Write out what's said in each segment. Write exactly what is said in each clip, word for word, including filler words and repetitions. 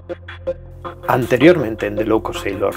Anteriormente en The Low Cost Sailor.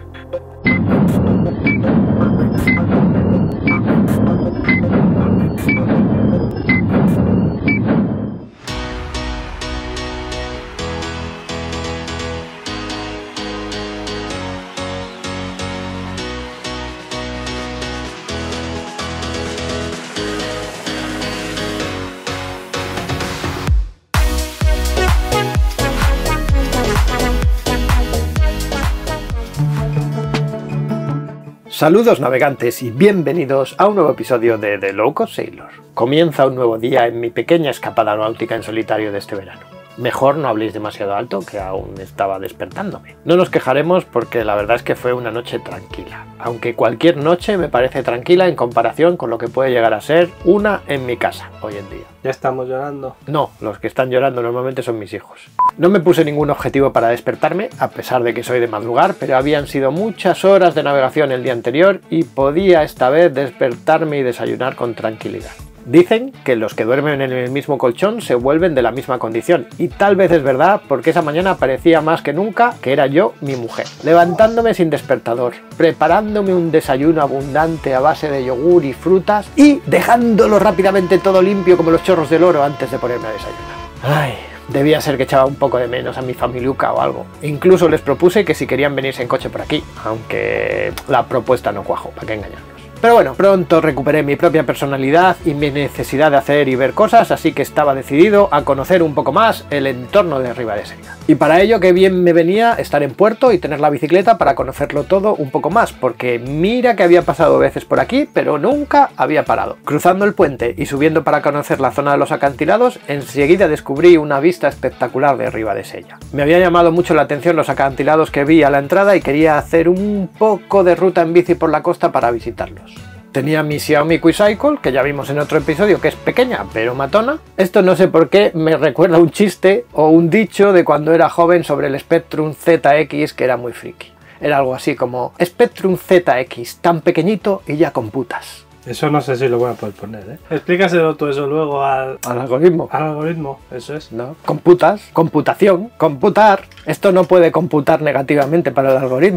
Saludos navegantes y bienvenidos a un nuevo episodio de The Low Cost Sailor. Comienza un nuevo día en mi pequeña escapada náutica en solitario de este verano. Mejor no habléis demasiado alto, que aún estaba despertándome. No nos quejaremos porque la verdad es que fue una noche tranquila, aunque cualquier noche me parece tranquila en comparación con lo que puede llegar a ser una en mi casa hoy en día. ¿Ya estamos llorando? No, los que están llorando normalmente son mis hijos. No me puse ningún objetivo para despertarme, a pesar de que soy de madrugar, pero habían sido muchas horas de navegación el día anterior y podía esta vez despertarme y desayunar con tranquilidad. Dicen que los que duermen en el mismo colchón se vuelven de la misma condición, y tal vez es verdad porque esa mañana parecía más que nunca que era yo mi mujer, levantándome sin despertador, preparándome un desayuno abundante a base de yogur y frutas y dejándolo rápidamente todo limpio como los chorros del oro antes de ponerme a desayunar. Ay, debía ser que echaba un poco de menos a mi familiuca o algo. Incluso les propuse que si querían venirse en coche por aquí, aunque la propuesta no cuajó, para qué engañarnos. Pero bueno, pronto recuperé mi propia personalidad y mi necesidad de hacer y ver cosas, así que estaba decidido a conocer un poco más el entorno de Ribadesella. Y para ello que bien me venía estar en puerto y tener la bicicleta para conocerlo todo un poco más, porque mira que había pasado veces por aquí, pero nunca había parado. Cruzando el puente y subiendo para conocer la zona de los acantilados, enseguida descubrí una vista espectacular de Ribadesella. Me había llamado mucho la atención los acantilados que vi a la entrada y quería hacer un poco de ruta en bici por la costa para visitarlos. Tenía mi Xiaomi Quicyle, que ya vimos en otro episodio, que es pequeña pero matona. Esto no sé por qué me recuerda un chiste o un dicho de cuando era joven sobre el Spectrum Z X, que era muy friki. Era algo así como Spectrum Z X, tan pequeñito y ya computas. Eso no sé si lo voy a poder poner, ¿eh? Explícaselo todo eso luego al... Al algoritmo. Al algoritmo, eso es. No, computas, computación, computar. Esto no puede computar negativamente para el algoritmo.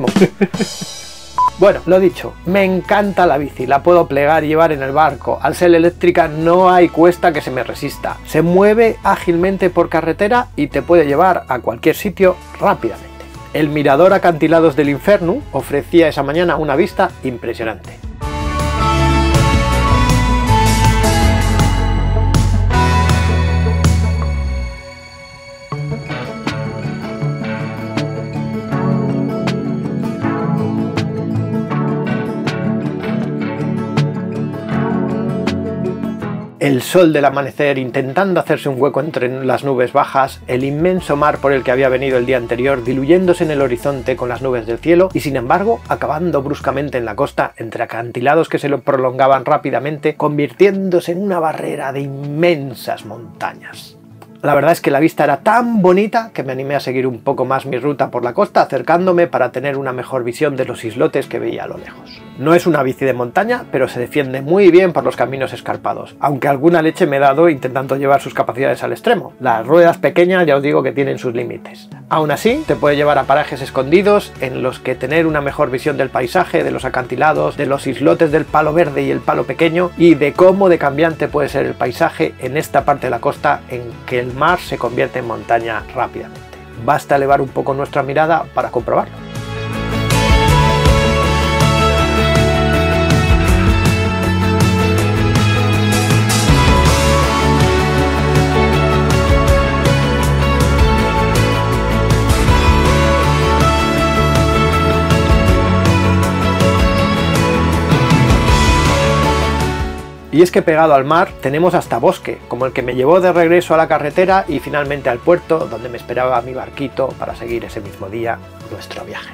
Bueno, lo dicho, me encanta la bici, la puedo plegar y llevar en el barco. Al ser eléctrica no hay cuesta que se me resista. Se mueve ágilmente por carretera y te puede llevar a cualquier sitio rápidamente. El mirador Acantilados del Inferno ofrecía esa mañana una vista impresionante. El sol del amanecer intentando hacerse un hueco entre las nubes bajas, el inmenso mar por el que había venido el día anterior diluyéndose en el horizonte con las nubes del cielo y sin embargo acabando bruscamente en la costa entre acantilados que se lo prolongaban rápidamente, convirtiéndose en una barrera de inmensas montañas. La verdad es que la vista era tan bonita que me animé a seguir un poco más mi ruta por la costa, acercándome para tener una mejor visión de los islotes que veía a lo lejos. No es una bici de montaña, pero se defiende muy bien por los caminos escarpados, aunque alguna leche me he dado intentando llevar sus capacidades al extremo. Las ruedas pequeñas ya os digo que tienen sus límites. Aún así, te puede llevar a parajes escondidos en los que tener una mejor visión del paisaje, de los acantilados, de los islotes del palo verde y el palo pequeño y de cómo de cambiante puede ser el paisaje en esta parte de la costa en que el mar se convierte en montaña rápidamente. Basta elevar un poco nuestra mirada para comprobarlo. Y es que pegado al mar tenemos hasta bosque, como el que me llevó de regreso a la carretera y finalmente al puerto, donde me esperaba mi barquito para seguir ese mismo día nuestro viaje.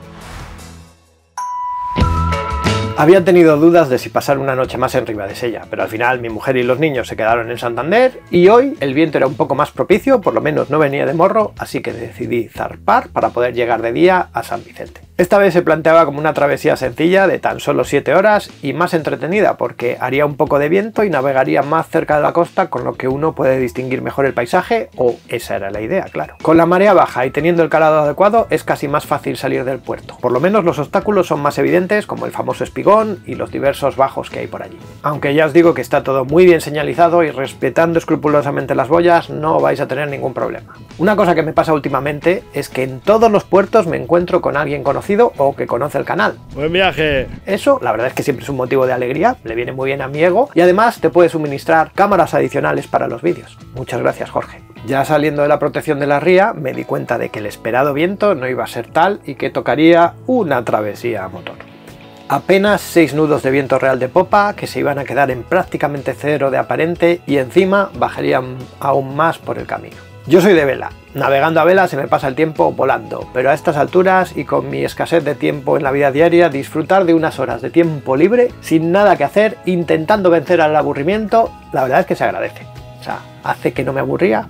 Había tenido dudas de si pasar una noche más en Ribadesella, pero al final mi mujer y los niños se quedaron en Santander y hoy el viento era un poco más propicio, por lo menos no venía de morro, así que decidí zarpar para poder llegar de día a San Vicente. Esta vez se planteaba como una travesía sencilla de tan solo siete horas y más entretenida porque haría un poco de viento y navegaría más cerca de la costa, con lo que uno puede distinguir mejor el paisaje, o esa era la idea, claro. Con la marea baja y teniendo el calado adecuado es casi más fácil salir del puerto. Por lo menos los obstáculos son más evidentes, como el famoso espigón y los diversos bajos que hay por allí. Aunque ya os digo que está todo muy bien señalizado y respetando escrupulosamente las boyas no vais a tener ningún problema. Una cosa que me pasa últimamente es que en todos los puertos me encuentro con alguien conocido o que conoce el canal. ¡Buen viaje! Eso, la verdad es que siempre es un motivo de alegría, le viene muy bien a mi ego y además te puede suministrar cámaras adicionales para los vídeos. Muchas gracias, Jorge. Ya saliendo de la protección de la ría, me di cuenta de que el esperado viento no iba a ser tal y que tocaría una travesía a motor. Apenas seis nudos de viento real de popa que se iban a quedar en prácticamente cero de aparente y encima bajarían aún más por el camino. Yo soy de vela, navegando a vela se me pasa el tiempo volando, pero a estas alturas y con mi escasez de tiempo en la vida diaria, disfrutar de unas horas de tiempo libre, sin nada que hacer, intentando vencer al aburrimiento, la verdad es que se agradece. O sea, hace que no me aburría.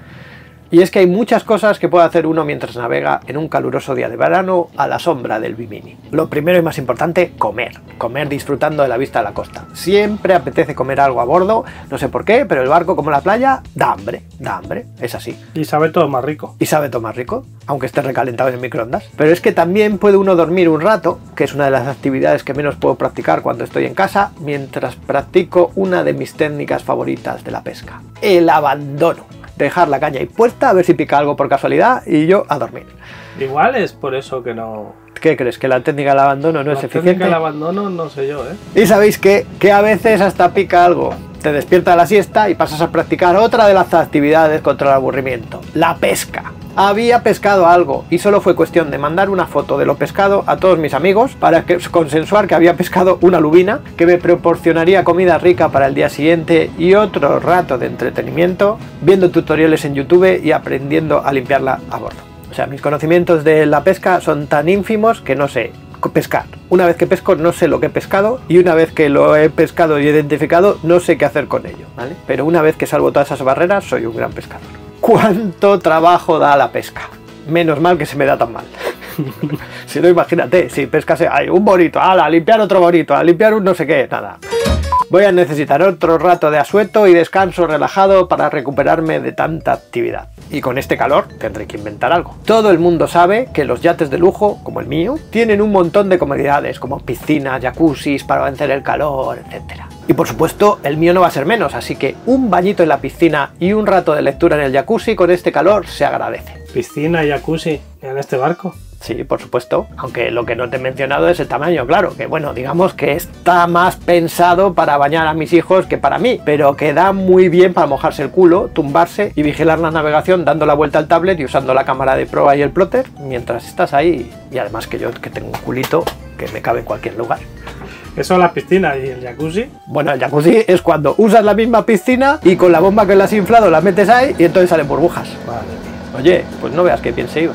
Y es que hay muchas cosas que puede hacer uno mientras navega en un caluroso día de verano a la sombra del Bimini. Lo primero y más importante, comer. Comer disfrutando de la vista de la costa. Siempre apetece comer algo a bordo, no sé por qué, pero el barco como la playa da hambre, da hambre, es así. Y sabe todo más rico. Y sabe todo más rico, aunque esté recalentado en el microondas. Pero es que también puede uno dormir un rato, que es una de las actividades que menos puedo practicar cuando estoy en casa, mientras practico una de mis técnicas favoritas de la pesca, el abandono. Dejar la caña ahí puesta, a ver si pica algo por casualidad y yo a dormir. Igual es por eso que no... ¿Qué crees? ¿Que la técnica del abandono no la es eficiente? La técnica del abandono no sé yo, ¿eh? Y sabéis qué, que a veces hasta pica algo. Te despierta la siesta y pasas a practicar otra de las actividades contra el aburrimiento, la pesca. Había pescado algo y solo fue cuestión de mandar una foto de lo pescado a todos mis amigos para que, consensuar que había pescado una lubina que me proporcionaría comida rica para el día siguiente y otro rato de entretenimiento viendo tutoriales en YouTube y aprendiendo a limpiarla a bordo. O sea, mis conocimientos de la pesca son tan ínfimos que no sé pescar. Una vez que pesco no sé lo que he pescado y una vez que lo he pescado y identificado no sé qué hacer con ello, ¿vale? Pero una vez que salvo todas esas barreras soy un gran pescador. ¿Cuánto trabajo da la pesca? Menos mal que se me da tan mal. Si no, imagínate, si pescas hay un bonito, ala, a limpiar otro bonito, a limpiar un no sé qué, nada. Voy a necesitar otro rato de asueto y descanso relajado para recuperarme de tanta actividad. Y con este calor tendré que inventar algo. Todo el mundo sabe que los yates de lujo, como el mío, tienen un montón de comodidades, como piscinas, jacuzzis para vencer el calor, etcétera. Y por supuesto, el mío no va a ser menos, así que un bañito en la piscina y un rato de lectura en el jacuzzi con este calor se agradece. ¿Piscina y jacuzzi en este barco? Sí, por supuesto, aunque lo que no te he mencionado es el tamaño, claro, que bueno, digamos que está más pensado para bañar a mis hijos que para mí, pero que da muy bien para mojarse el culo, tumbarse y vigilar la navegación dando la vuelta al tablet y usando la cámara de proa y el plotter mientras estás ahí, y además que yo que tengo un culito que me cabe en cualquier lugar. ¿Eso es la piscina y el jacuzzi? Bueno, el jacuzzi es cuando usas la misma piscina y con la bomba que le has inflado la metes ahí y entonces salen burbujas. Vale. Oye, pues no veas qué bien se iba.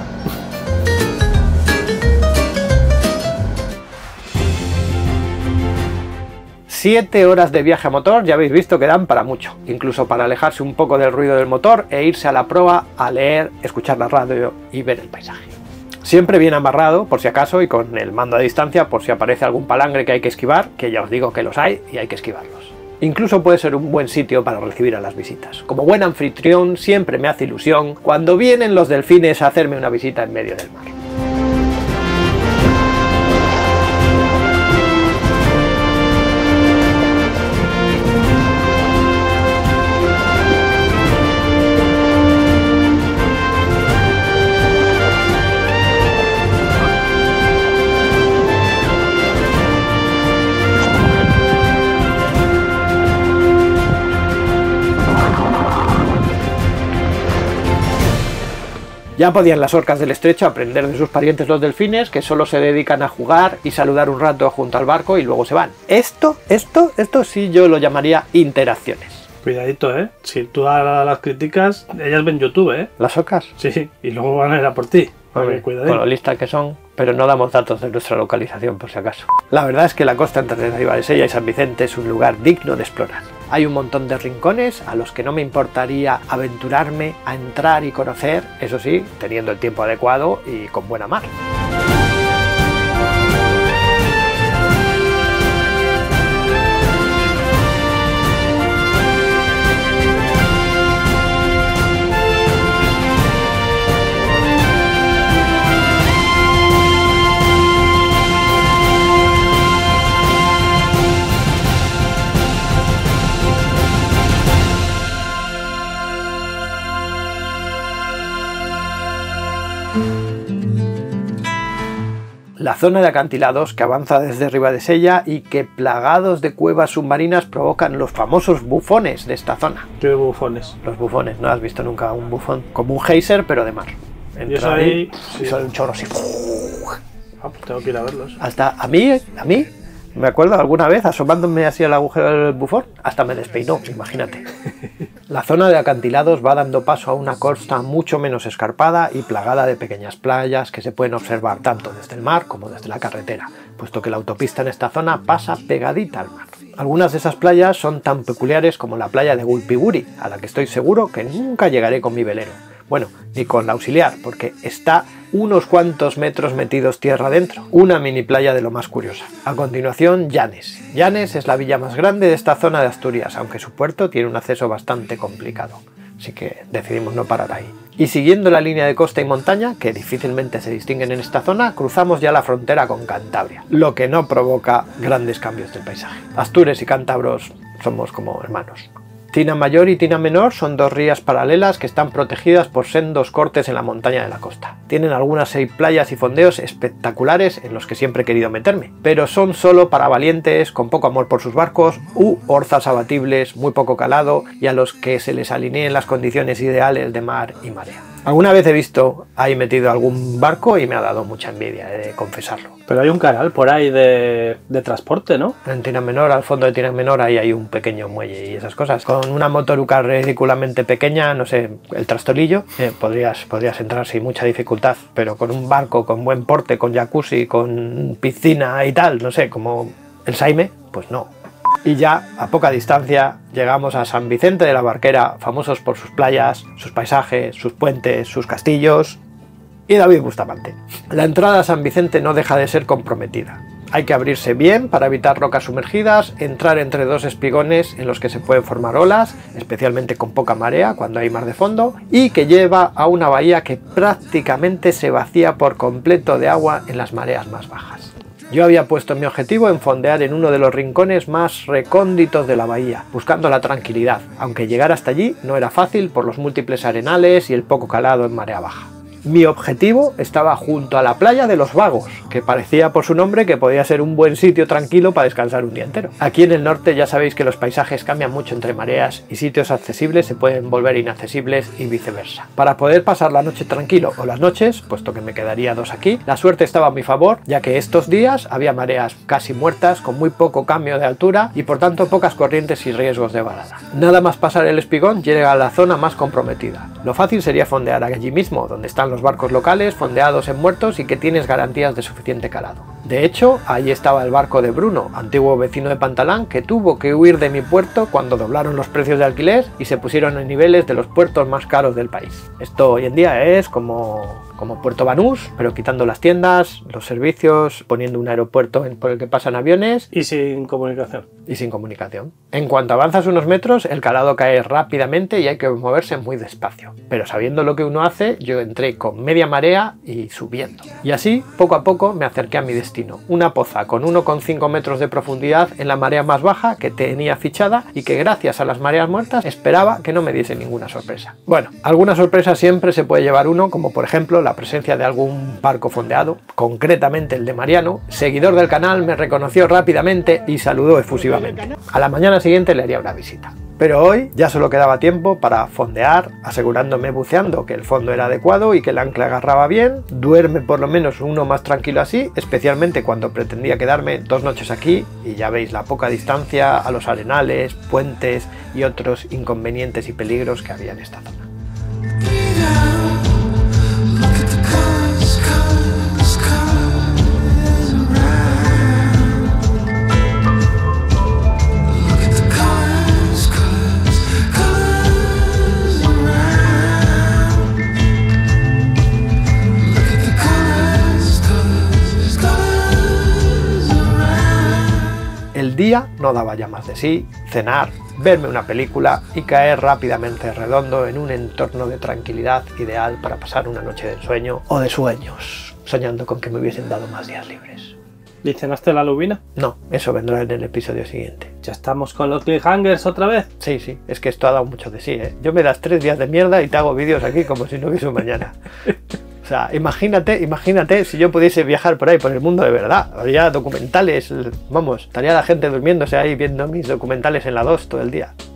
Siete horas de viaje a motor ya habéis visto que dan para mucho, incluso para alejarse un poco del ruido del motor e irse a la proa a leer, escuchar la radio y ver el paisaje. Siempre bien amarrado, por si acaso, y con el mando a distancia por si aparece algún palangre que hay que esquivar, que ya os digo que los hay y hay que esquivarlos. Incluso puede ser un buen sitio para recibir a las visitas. Como buen anfitrión siempre me hace ilusión cuando vienen los delfines a hacerme una visita en medio del mar. Ya podían las orcas del estrecho aprender de sus parientes los delfines, que solo se dedican a jugar y saludar un rato junto al barco y luego se van. Esto, esto, esto sí yo lo llamaría interacciones. Cuidadito, ¿eh? Si tú a las criticas, ellas ven YouTube, ¿eh? ¿Las orcas? Sí, y luego van a ir a por ti. Hombre, con lo listas que son, pero no damos datos de nuestra localización por si acaso. La verdad es que la costa entre Ribadesella y San Vicente es un lugar digno de explorar. Hay un montón de rincones a los que no me importaría aventurarme a entrar y conocer, eso sí, teniendo el tiempo adecuado y con buena mar. La zona de acantilados que avanza desde Ribadesella y que, plagados de cuevas submarinas, provocan los famosos bufones de esta zona. ¿Qué bufones? Los bufones, ¿no has visto nunca un bufón? Como un geyser, pero de mar. Yo soy ahí, y sí. son un chorro así. Ah, pues tengo que ir a verlos. Hasta a mí, a mí, me acuerdo alguna vez asomándome así al agujero del bufón, hasta me despeinó, imagínate. La zona de acantilados va dando paso a una costa mucho menos escarpada y plagada de pequeñas playas que se pueden observar tanto desde el mar como desde la carretera, puesto que la autopista en esta zona pasa pegadita al mar. Algunas de esas playas son tan peculiares como la playa de Gulpiguri, a la que estoy seguro que nunca llegaré con mi velero. Bueno, ni con la auxiliar, porque está unos cuantos metros metidos tierra adentro. Una mini playa de lo más curiosa. A continuación, Llanes. Llanes es la villa más grande de esta zona de Asturias, aunque su puerto tiene un acceso bastante complicado. Así que decidimos no parar ahí. Y siguiendo la línea de costa y montaña, que difícilmente se distinguen en esta zona, cruzamos ya la frontera con Cantabria, lo que no provoca grandes cambios del paisaje. Astures y cántabros somos como hermanos. Tina Mayor y Tina Menor son dos rías paralelas que están protegidas por sendos cortes en la montaña de la costa. Tienen algunas seis playas y fondeos espectaculares en los que siempre he querido meterme, pero son solo para valientes, con poco amor por sus barcos, u orzas abatibles, muy poco calado y a los que se les alineen las condiciones ideales de mar y marea. Alguna vez he visto ahí metido algún barco y me ha dado mucha envidia, he de confesarlo. Pero hay un canal por ahí de, de transporte, ¿no? En Tina Menor, al fondo de Tina Menor, ahí hay un pequeño muelle y esas cosas. Con una motoruca ridículamente pequeña, no sé, el trastolillo, eh, podrías, podrías entrar sin mucha dificultad, pero con un barco con buen porte, con jacuzzi, con piscina y tal, no sé, como el Saime, pues no. Y ya a poca distancia llegamos a San Vicente de la Barquera, famosos por sus playas, sus paisajes, sus puentes, sus castillos y David Bustamante. La entrada a San Vicente no deja de ser comprometida. Hay que abrirse bien para evitar rocas sumergidas, entrar entre dos espigones en los que se pueden formar olas, especialmente con poca marea cuando hay mar de fondo, y que lleva a una bahía que prácticamente se vacía por completo de agua en las mareas más bajas. Yo había puesto mi objetivo en fondear en uno de los rincones más recónditos de la bahía, buscando la tranquilidad, aunque llegar hasta allí no era fácil por los múltiples arenales y el poco calado en marea baja. Mi objetivo estaba junto a la playa de los Vagos, que parecía por su nombre que podía ser un buen sitio tranquilo para descansar un día entero. Aquí en el norte ya sabéis que los paisajes cambian mucho entre mareas y sitios accesibles se pueden volver inaccesibles y viceversa. Para poder pasar la noche tranquilo o las noches, puesto que me quedaría dos aquí, la suerte estaba a mi favor, ya que estos días había mareas casi muertas con muy poco cambio de altura y por tanto pocas corrientes y riesgos de varada. Nada más pasar el espigón llega a la zona más comprometida. Lo fácil sería fondear allí mismo, donde están los los barcos locales fondeados en muertos y que tienes garantías de suficiente calado. De hecho, ahí estaba el barco de Bruno, antiguo vecino de Pantalán, que tuvo que huir de mi puerto cuando doblaron los precios de alquiler y se pusieron en niveles de los puertos más caros del país. Esto hoy en día es como, como Puerto Banús, pero quitando las tiendas, los servicios, poniendo un aeropuerto por el que pasan aviones. Y sin comunicación. Y sin comunicación. En cuanto avanzas unos metros, el calado cae rápidamente y hay que moverse muy despacio. Pero sabiendo lo que uno hace, yo entré con media marea y subiendo. Y así, poco a poco, me acerqué a mi destino. Una poza con uno coma cinco metros de profundidad en la marea más baja que tenía fichada y que gracias a las mareas muertas esperaba que no me diese ninguna sorpresa. Bueno, alguna sorpresa siempre se puede llevar uno, como por ejemplo la presencia de algún barco fondeado, concretamente el de Mariano. Seguidor del canal, me reconoció rápidamente y saludó efusivamente. A la mañana siguiente le haría una visita. Pero hoy ya solo quedaba tiempo para fondear, asegurándome buceando que el fondo era adecuado y que el ancla agarraba bien. Duerme por lo menos uno más tranquilo así, especialmente cuando pretendía quedarme dos noches aquí y ya veis la poca distancia a los arenales, puentes y otros inconvenientes y peligros que había en esta zona. El día no daba ya más de sí, cenar, verme una película y caer rápidamente redondo en un entorno de tranquilidad ideal para pasar una noche de ensueño o de sueños, soñando con que me hubiesen dado más días libres. ¿Y cenaste la lubina? No, eso vendrá en el episodio siguiente. ¿Ya estamos con los cliffhangers otra vez? Sí, sí, es que esto ha dado mucho de sí, ¿eh? Yo me das tres días de mierda y te hago vídeos aquí como si no hubiese un mañana. O sea, imagínate, imagínate si yo pudiese viajar por ahí, por el mundo de verdad. Habría documentales, vamos, estaría la gente durmiéndose ahí viendo mis documentales en la dos todo el día.